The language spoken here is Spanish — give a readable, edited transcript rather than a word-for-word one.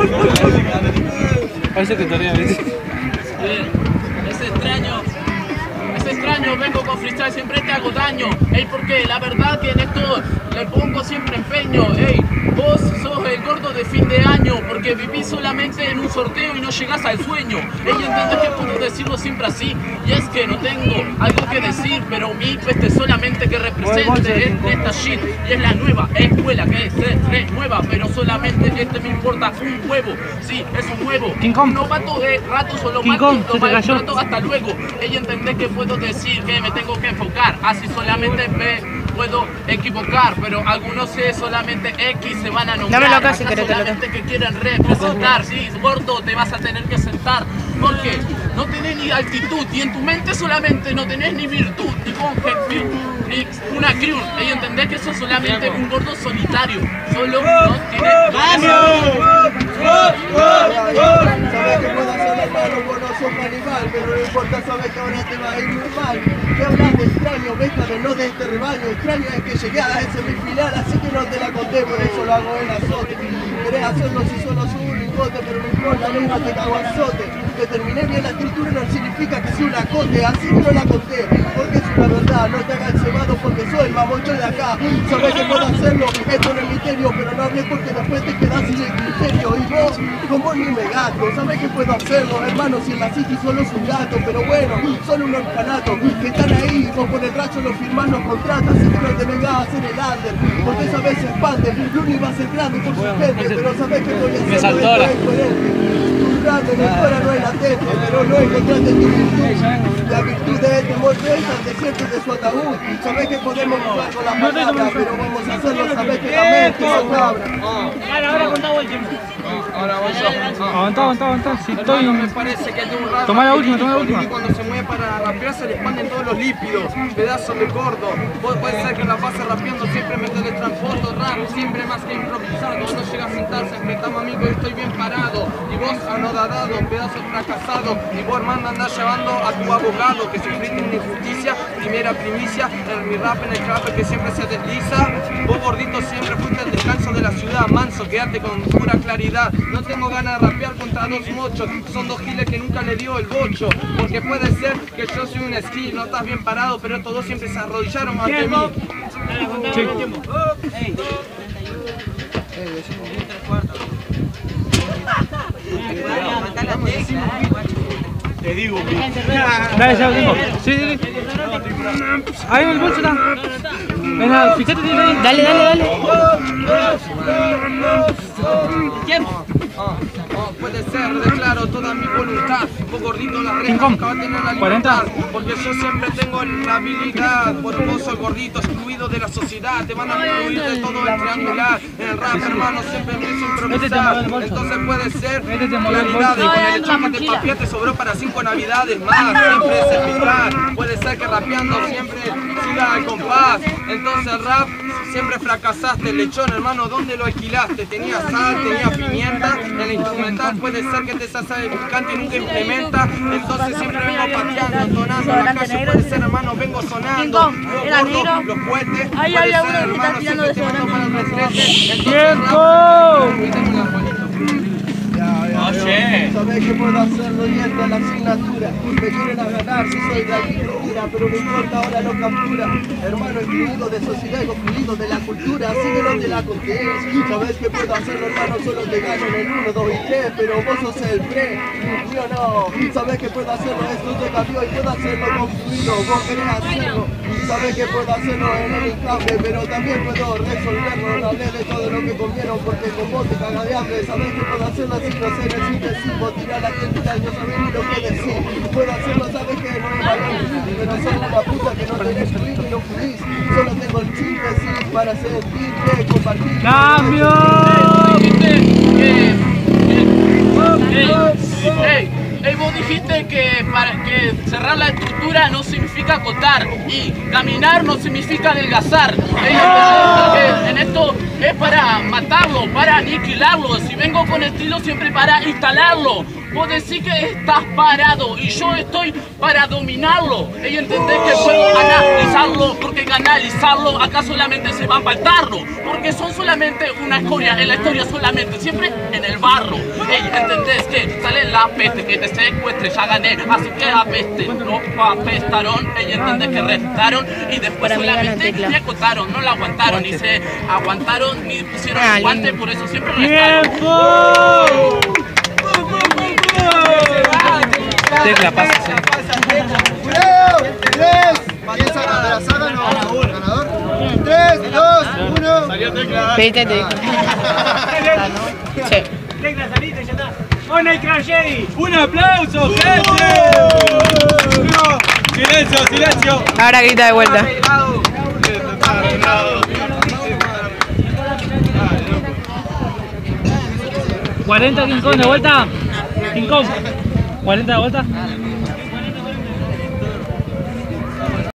Parece que todavía ves. Es extraño, vengo con freestyle, siempre te hago daño. Ey, porque la verdad que en esto le pongo siempre empeño. Ey, vos sos el gordo de fin de año, porque vivís solamente en un sorteo y no llegás al sueño. Ey, entiendes que puedo decirlo siempre así, y es que no tengo algo que decir, pero mi peste solamente que represente es esta shit. Y es la nueva escuela que es nueva, pero solamente me importa un huevo. Sí, es un huevo. Un novato de rato solo mato, toma el trato, hasta luego. Ella entendés que puedo decir que me tengo que enfocar, así solamente me puedo equivocar, pero algunos solamente X se van a nombrar. Dame lo que hace, solamente que quieren representar. Sí, gordo, te vas a tener que sentar, porque no tenés ni altitud y en tu mente solamente no tenés ni virtud, ni conjectura, ni una crew. Ella entendés que sos solamente un gordo solitario, solo no tienes... Sabes que puedo hacer hermano, vos no sos animal, pero no importa, sabes que ahora te va a ir muy mal. ¿Qué hablas de extraño? Oveja no de este rebaño. Extraño es que llegué a ese semifinal, así que no te la conté, por eso lo hago en azote. Querés hacerlo si solo soy un lingote, pero no importa, negra, te cago azote. Que terminé bien la escritura no significa que sea un acote, así que no la conté, porque es una verdad. No te hagas cebado porque soy el mamocho de acá. Sabes que puedo hacerlo, esto no es misterio, pero no hablé porque después te quedas sin el criterio. Y vos, con vos ni me gato, sabes que puedo hacerlo, hermano, si en la City solo es un gato, pero bueno, son un orfanato que están ahí, vos por el racho los firmás, los contratas, así que no te vengas a hacer el under, porque esa vez se expande, Luni va a ser grande por su gente, pero sabes que voy a hacerlo, esto es coherente. Tu grande de fuera no es latente, pero no encontraste tu virtud, la virtud de este morfeta, el desierto de su ataúd, sabes que podemos jugar con la palabra, pero vamos a hacerlo, sabes que la mente es cabra. Ahora contamos el tiempo. Ahora voy yo. Aguantá, si estoy... Me parece que es de un rap. Tomá la última. Y cuando se mueve para rapear se le expanden todos los lípidos, pedazos de gordo. Puede ser que la pase rapeando, siempre me teletransporto, rap, siempre más que improvisado. No llega a sentarse, enfrentamos amigo y estoy bien parado. Y vos anodadado, pedazo fracasado. Y vos hermano andás llevando a tu abogado, que sufriste una injusticia, primera primicia. En mi rap, en el trap que siempre se desliza. Vos gordito siempre fuiste el descanso de la ciudad, manso, quédate con pura claridad. No tengo ganas de rapear contra dos mochos, son dos giles que nunca le dio el bocho. Porque puede ser que yo soy un skill, no estás bien parado, pero estos dos siempre se arrodillaron ante mí. Te digo, dale, ya lo tengo. Sí. Ahí en el bolso está. Venga, fíjate, Dale. Tiempo. Puede ser, declaro toda mi voluntad. Vos gordito la reja, nunca va a tener la libertad. Porque yo siempre tengo la habilidad. Por vos soy gordito, excluido de la sociedad. Te van a excluir de todo el triangular. En el rap, hermano, siempre me hizo improvisar. Entonces puede ser claridad. Y con el hecho que te papié te sobró para 5 navidades más. Siempre es eficaz. Puede ser que rapeando siempre siga al compás. Entonces el rap siempre fracasaste. El lechón, hermano, ¿dónde lo alquilaste? Tenía sal, tenía pimienta. En el instrumental puede ser que te salsa de picante y nunca implementa. Entonces siempre vengo pateando, entonando. En la calle puede ser, hermano, vengo sonando. Los cohetes. Puede ser, hermano, siempre te mando para el retrete. ¡Tiempo! Sabes que puedo hacerlo y esta es la asignatura. Me quieren ganar si soy de agricultura, pero no importa, ahora lo captura. Hermano excluido de sociedad, excluido de la cultura, así que no te la contés. Sabes que puedo hacerlo, hermano, solo te gano en el 1, 2 y 3, pero vos sos el pre, yo no. Sabes que puedo hacerlo, esto te cambió y puedo hacerlo con fluido, vos querés hacerlo. Sabes que puedo hacerlo en el instante, pero también puedo resolverlo. No hablé de todo lo que comieron porque con vos te caga de hambre. Sabes que puedo hacerlo así, no sé decir, vos tirar la tienda, yo sabés ni lo que decir. Puedo hacerlo, sabes que no es valor, pero soy una puta que no tenés fluir y no fluís. Solo tengo el chiste, sí, para sentirte, compartir. ¡Cambio! Vos dijiste que cerrar la estructura no significa acotar y caminar no significa adelgazar. En esto es para matarlo, para aniquilarlo. Si vengo con estilo siempre para instalarlo. vos decís que estás parado y yo estoy para dominarlo. Y entendés que puedo analizarlo, porque analizarlo acá solamente se va a faltarlo, porque son solamente una escoria, en la historia solamente, siempre en el barro. Ey, entendés que sale la peste, que te secuestre, ya gané, así que apeste, no apestaron. Ey, entendés que restaron y después solamente me acotaron, no la aguantaron, ni se aguantaron, ni pusieron el guante, por eso siempre restaron. Tecla, pasa, sí. ¿Quién saca de la saga? No, ganador. 3, 2, 1. Salió Tecla. Pedite Tecla. Sí. Tecla, salite, ya está. ¡Ona y Crashey! ¡Un aplauso, gente! ¡Silencio, silencio! Ahora grita de vuelta. 40 King Kong de vuelta. King Kong. 40 de vuelta.